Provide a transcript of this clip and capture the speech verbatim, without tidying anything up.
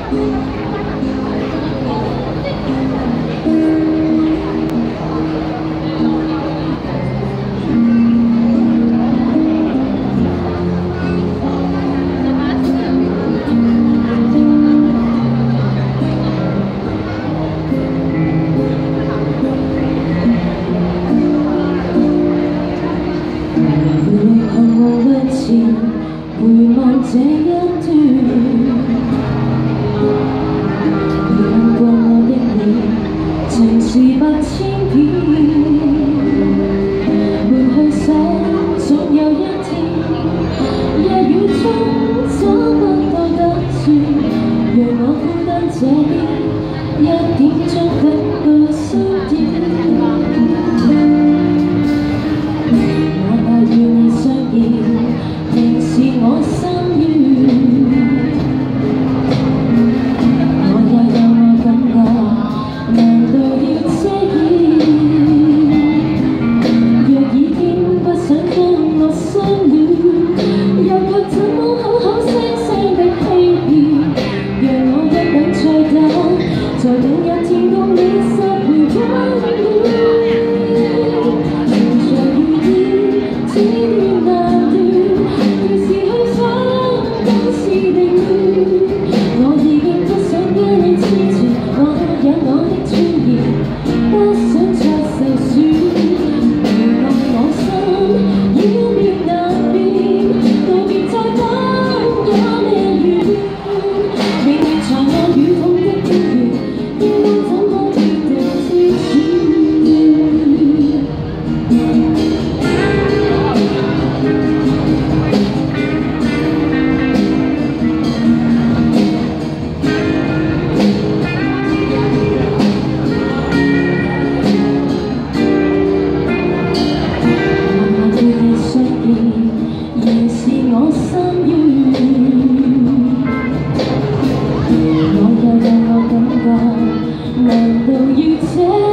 回望這一段，回望過我的臉，情是百千遍。回去想，總有一天，夜雨中找不到得處，讓我孤單這邊，一點鐘等到深夜。哪怕與你相見。 仍是我心願，我也有我感覺，難道要遮掩？若已經不想跟我相戀，又卻怎麼口口聲聲的欺騙？讓我一等再等，在等一天共你拾回溫暖。情像雨點，只願難斷。 我已經不想跟你黐纏，我有我的尊嚴，不想再受損。原來我心要變難變，道別再等也未如願，永遠在我與痛的邊緣，應該怎麼決定自主？ 仍是我心願，我又有我感覺，難道要這？